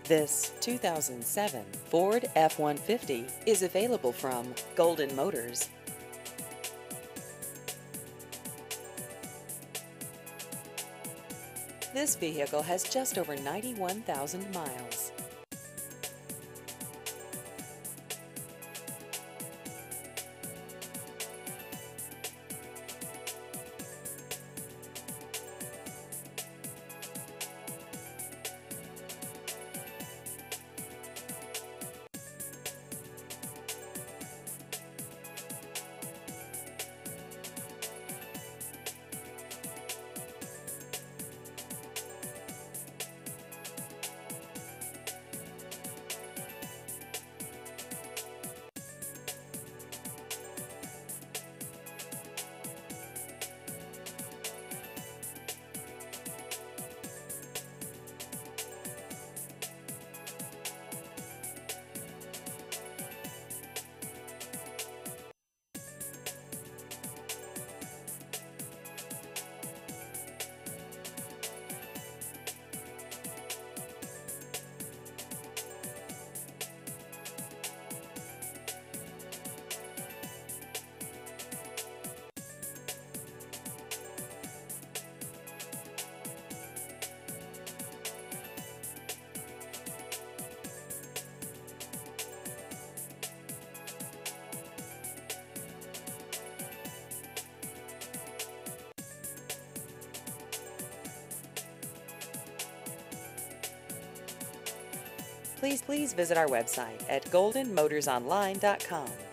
This 2007 Ford F-150 is available from Golden Motors. This vehicle has just over 91,000 miles. Please visit our website at goldenmotorsonline.com.